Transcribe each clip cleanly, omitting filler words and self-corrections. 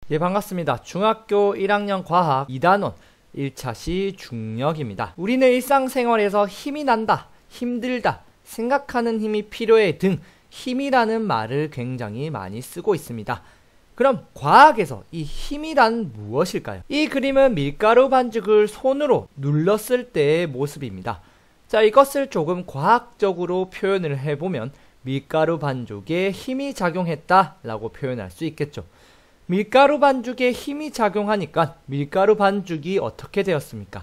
예, 반갑습니다. 중학교 1학년 과학 2단원 1차시 중력입니다. 우리는 일상생활에서 힘이 난다, 힘들다, 생각하는 힘이 필요해 등 힘이라는 말을 굉장히 많이 쓰고 있습니다. 그럼 과학에서 이 힘이란 무엇일까요? 이 그림은 밀가루 반죽을 손으로 눌렀을 때의 모습입니다. 자, 이것을 조금 과학적으로 표현을 해보면 밀가루 반죽에 힘이 작용했다라고 표현할 수 있겠죠. 밀가루 반죽에 힘이 작용하니까 밀가루 반죽이 어떻게 되었습니까?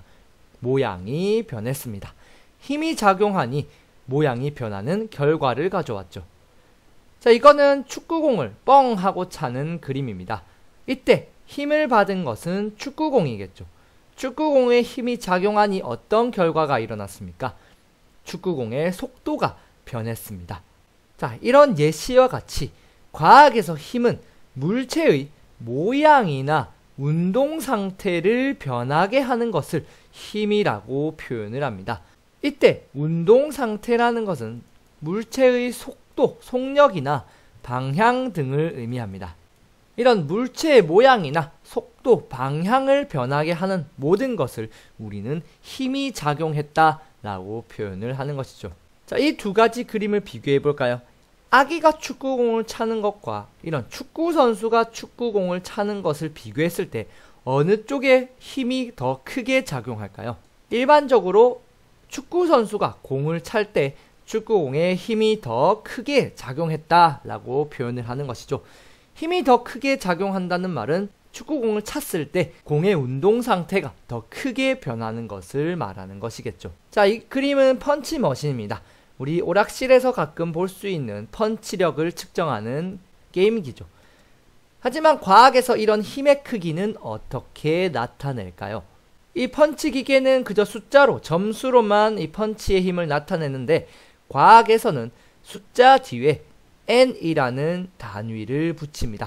모양이 변했습니다. 힘이 작용하니 모양이 변하는 결과를 가져왔죠. 자, 이거는 축구공을 뻥 하고 차는 그림입니다. 이때 힘을 받은 것은 축구공이겠죠. 축구공에 힘이 작용하니 어떤 결과가 일어났습니까? 축구공의 속도가 변했습니다. 자, 이런 예시와 같이 과학에서 힘은 물체의 모양이나 운동 상태를 변하게 하는 것을 힘이라고 표현을 합니다. 이때 운동 상태라는 것은 물체의 속도, 속력이나 방향 등을 의미합니다. 이런 물체의 모양이나 속도, 방향을 변하게 하는 모든 것을 우리는 힘이 작용했다라고 표현을 하는 것이죠. 자, 이 두 가지 그림을 비교해 볼까요? 아기가 축구공을 차는 것과 이런 축구 선수가 축구공을 차는 것을 비교했을 때 어느 쪽에 힘이 더 크게 작용할까요? 일반적으로 축구 선수가 공을 찰 때 축구공에 힘이 더 크게 작용했다라고 표현을 하는 것이죠. 힘이 더 크게 작용한다는 말은 축구공을 찼을 때 공의 운동 상태가 더 크게 변하는 것을 말하는 것이겠죠. 자, 이 그림은 펀치머신입니다. 우리 오락실에서 가끔 볼 수 있는 펀치력을 측정하는 게임기죠. 하지만 과학에서 이런 힘의 크기는 어떻게 나타낼까요? 이 펀치 기계는 그저 숫자로, 점수로만 이 펀치의 힘을 나타내는데 과학에서는 숫자 뒤에 N이라는 단위를 붙입니다.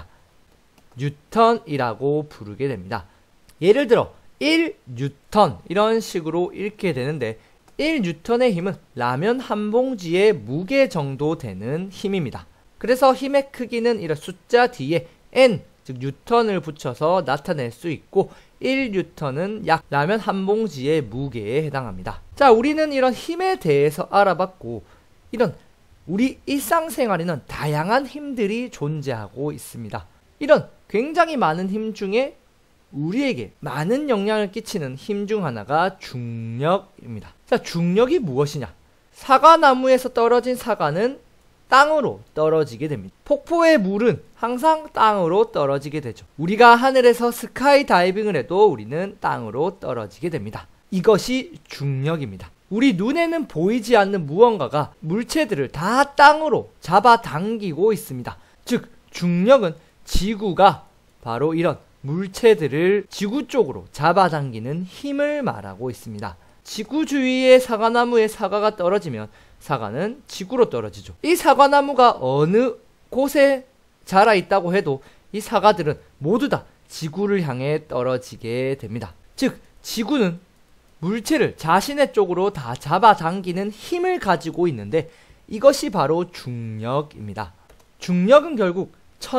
뉴턴이라고 부르게 됩니다. 예를 들어 1뉴턴 이런 식으로 읽게 되는데 1뉴턴의 힘은 라면 한 봉지의 무게 정도 되는 힘입니다. 그래서 힘의 크기는 이런 숫자 뒤에 N, 즉 뉴턴을 붙여서 나타낼 수 있고 1뉴턴은 약 라면 한 봉지의 무게에 해당합니다. 자, 우리는 이런 힘에 대해서 알아봤고 이런 우리 일상생활에는 다양한 힘들이 존재하고 있습니다. 이런 굉장히 많은 힘 중에 우리에게 많은 영향을 끼치는 힘 중 하나가 중력입니다. 자, 중력이 무엇이냐? 사과나무에서 떨어진 사과는 땅으로 떨어지게 됩니다. 폭포의 물은 항상 땅으로 떨어지게 되죠. 우리가 하늘에서 스카이 다이빙을 해도 우리는 땅으로 떨어지게 됩니다. 이것이 중력입니다. 우리 눈에는 보이지 않는 무언가가 물체들을 다 땅으로 잡아당기고 있습니다. 즉, 중력은 지구가 바로 이런 물체들을 지구 쪽으로 잡아당기는 힘을 말하고 있습니다. 지구 주위의 사과나무에 사과가 떨어지면 사과는 지구로 떨어지죠. 이 사과나무가 어느 곳에 자라 있다고 해도 이 사과들은 모두 다 지구를 향해 떨어지게 됩니다. 즉, 지구는 물체를 자신의 쪽으로 다 잡아당기는 힘을 가지고 있는데 이것이 바로 중력입니다. 중력은 결국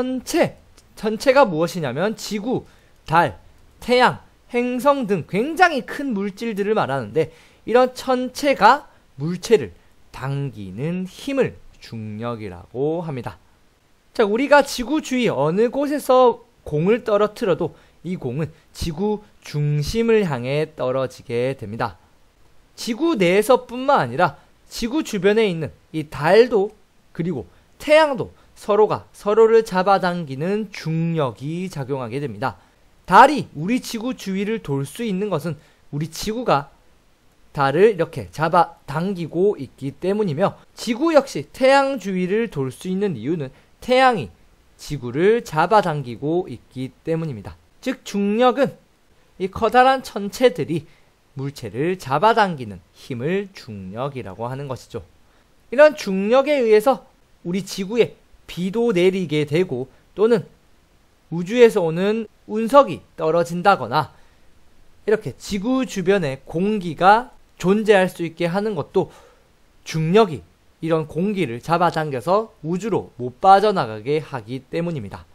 천체가 무엇이냐면 지구, 달, 태양, 행성 등 굉장히 큰 물질들을 말하는데 이런 천체가 물체를 당기는 힘을 중력이라고 합니다. 자, 우리가 지구 주위 어느 곳에서 공을 떨어뜨려도 이 공은 지구 중심을 향해 떨어지게 됩니다. 지구 내에서뿐만 아니라 지구 주변에 있는 이 달도 그리고 태양도 서로가 서로를 잡아당기는 중력이 작용하게 됩니다. 달이 우리 지구 주위를 돌 수 있는 것은 우리 지구가 달을 이렇게 잡아당기고 있기 때문이며 지구 역시 태양 주위를 돌 수 있는 이유는 태양이 지구를 잡아당기고 있기 때문입니다. 즉, 중력은 이 커다란 천체들이 물체를 잡아당기는 힘을 중력이라고 하는 것이죠. 이런 중력에 의해서 우리 지구에 비도 내리게 되고 또는 우주에서 오는 운석이 떨어진다거나 이렇게 지구 주변에 공기가 존재할 수 있게 하는 것도 중력이 이런 공기를 잡아당겨서 우주로 못 빠져나가게 하기 때문입니다.